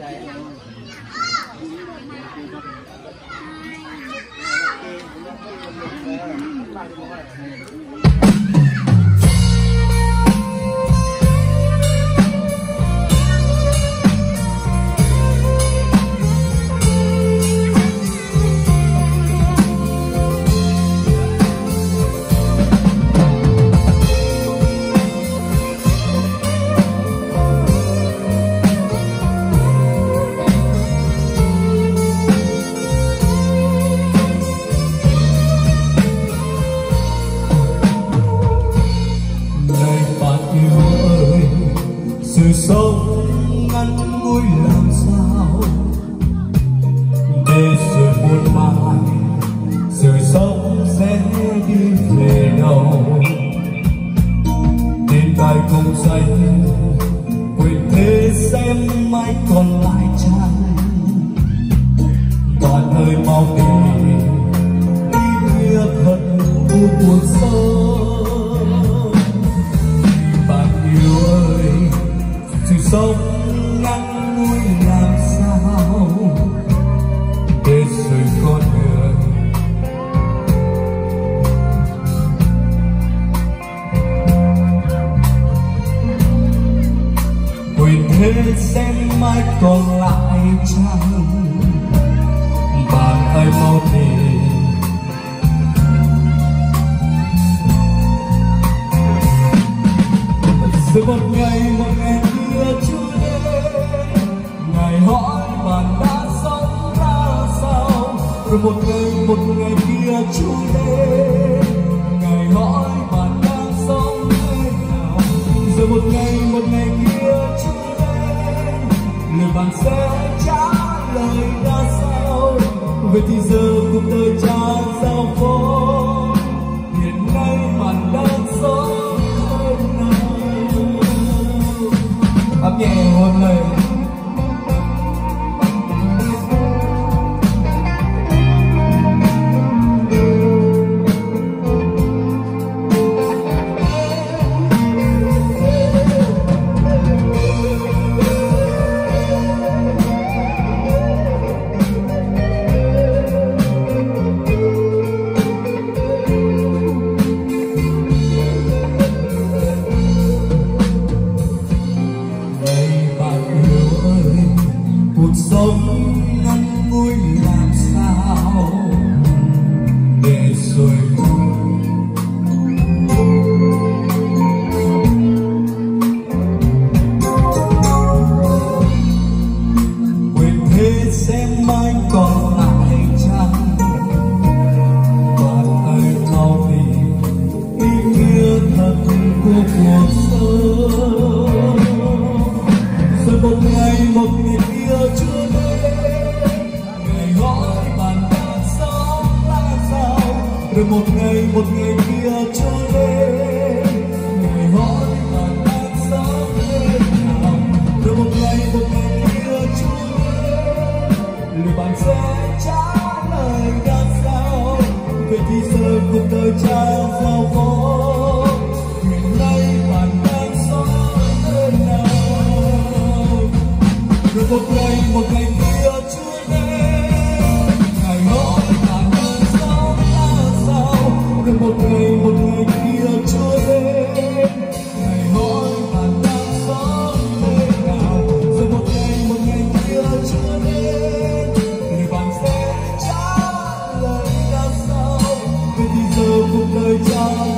sự sống ngắn ngủi làm sao để rồi buồn mai sự sống sẽ đi về đâu đến tay không xanh quên thế xem mai còn lại chăng bạn ơi mau đi ý nghĩa thật của cuộc sống bạn yêu ơi sự sống ngắn ngủi làm sao để rồi con người quên hết xem mai còn lại chăng bạn ơi mau đi rồi một ngày kia chưa đến ngày hỏi bạn đã sống ra sao rồi một ngày kia chưa đến ngày hỏi bạn đang sống thế nào rồi một ngày kia chưa đến lời bạn sẽ trả lời ra sao vậy thì giờ cuộc đời cha giao phó hiện nay bạn đang sống thế nào ấm nhẹ hôn lời sống ngắn ngủi làm sao để rồi quên thế xem mai còn lại chăng bạn ơi mau đi ý nghĩa thật của cuộc sống rồi một ngày kia chưa đến ngày hỏi bạn đang sống ra sao rồi một ngày kia chưa đến ngày hỏi bạn đang sống thế nào rồi một ngày kia chưa đến lời bạn sẽ trả lời ra sao vậy thì giờ cuộc đời cha giao phó hiện nay bạn đang sống thế nào rồi một ngày kia chưa đến ngày hỏi bạn đang sống ra sao rồi một ngày kia chưa đến ngày hỏi bạn đang sống thế nào rồi một ngày kia chưa đến người bạn sẽ trả lời ra sao vậy thì giờ cuộc đời cha